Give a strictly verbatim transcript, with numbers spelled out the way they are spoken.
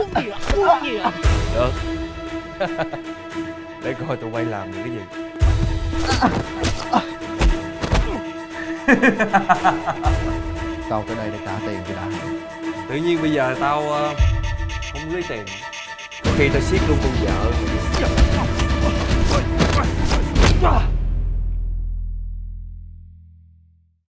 Muốn gì ạ? Muốn gì ạ? Được. Để coi tụi bay làm được cái gì. Tao tới đây để trả tiền cho đã. Tự nhiên bây giờ tao uh, không lấy tiền. Có khi tao siết luôn con vợ